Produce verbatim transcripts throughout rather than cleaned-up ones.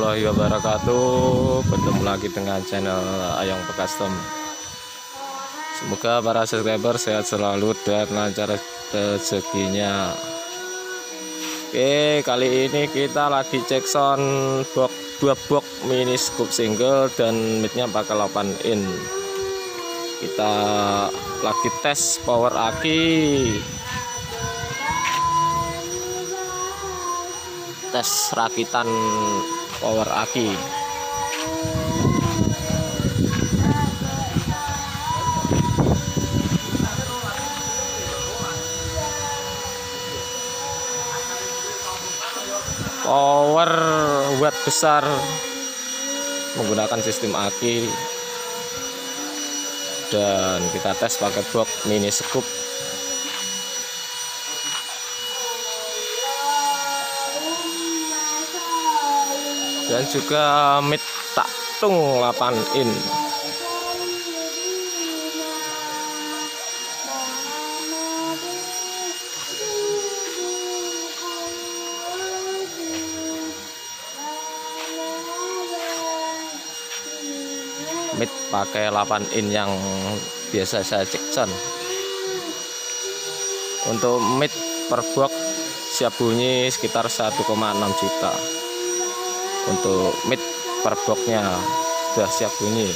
warahmatullahi wabarakatuh. Bertemu lagi dengan channel Ayong Custom. Semoga para subscriber sehat selalu dan lancar rezekinya. Oke, kali ini kita lagi cek sound box dua box mini scoop single dan midnya pakai delapan in. Kita lagi tes power aki, tes rakitan power aki. Power watt besar menggunakan sistem aki, dan kita tes pakai box mini scoop. Dan juga mid taktung delapan in. Mid pakai delapan in yang biasa saya cek sound. Untuk mid per box siap bunyi sekitar satu koma enam juta. Untuk mid per boxnya sudah siap bunyi.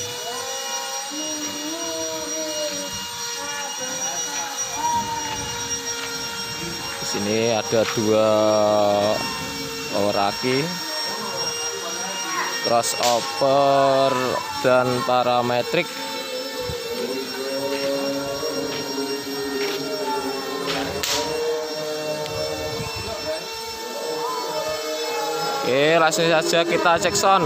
Di sini ada dua power aki, crossover dan parametrik. Oke, langsung saja kita cek sound.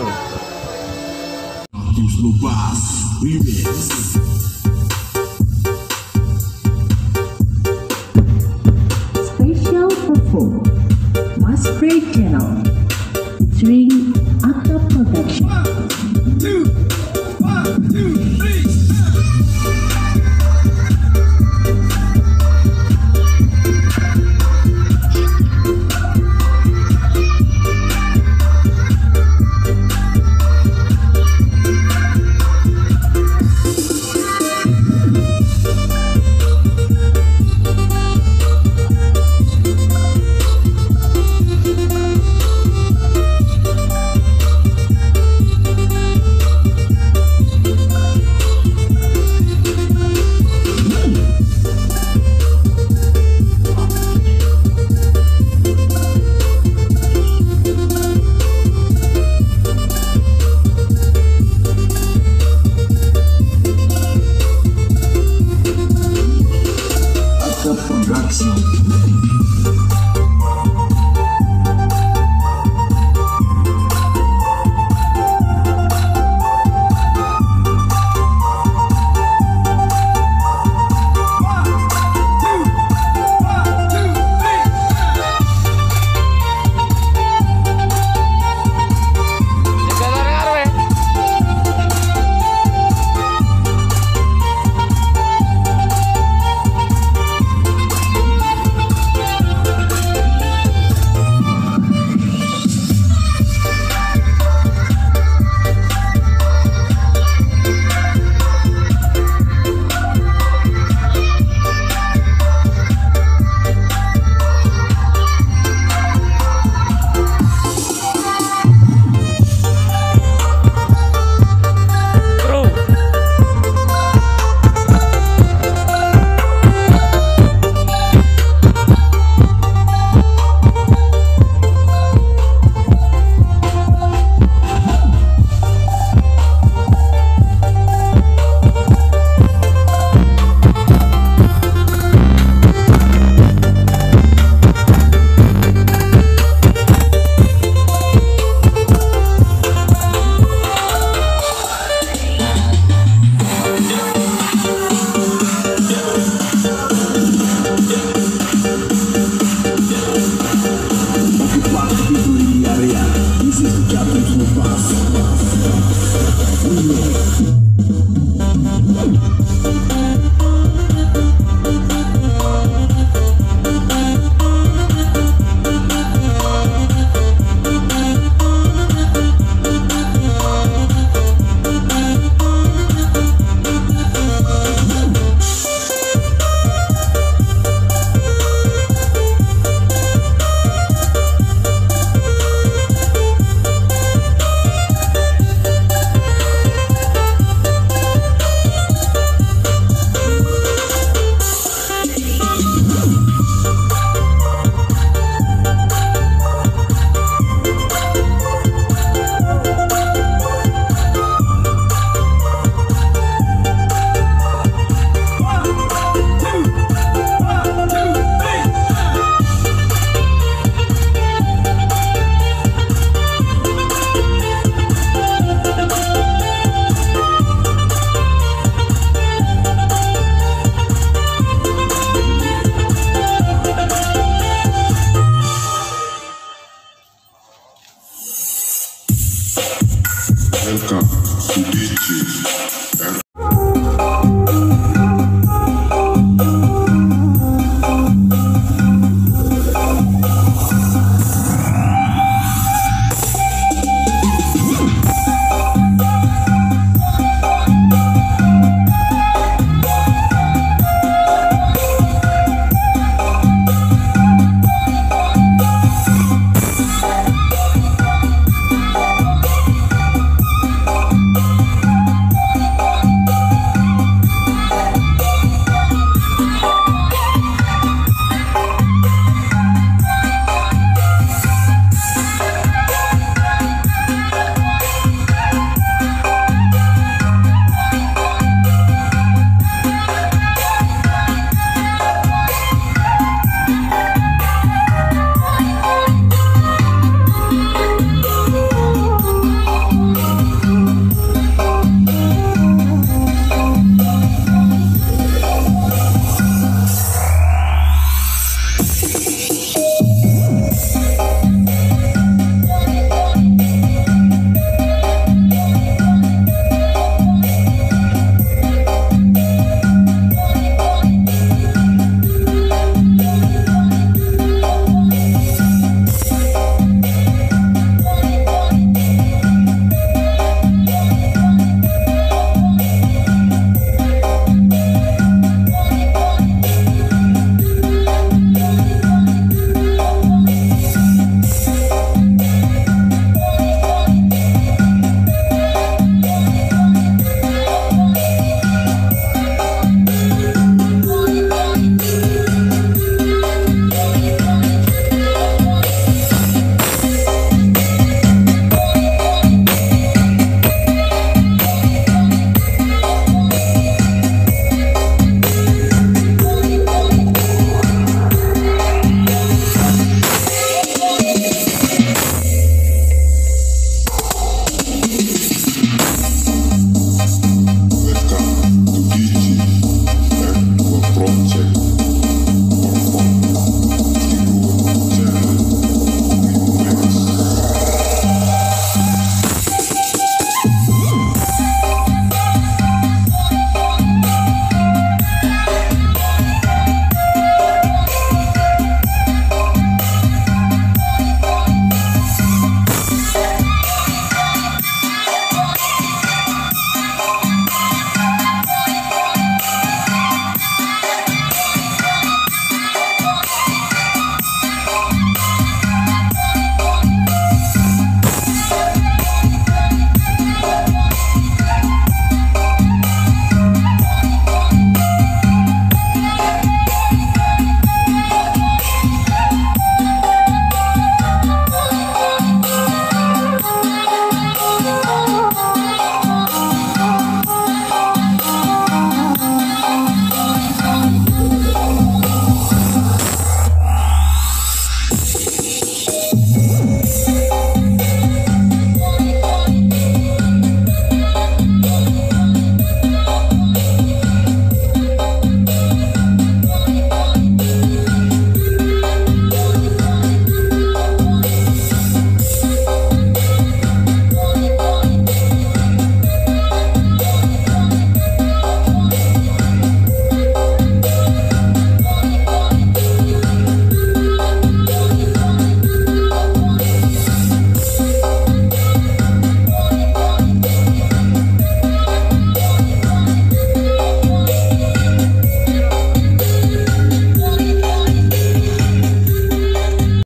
Special perform Mas Free Channel featuring Akta Production. One, two, one, two, three. Production.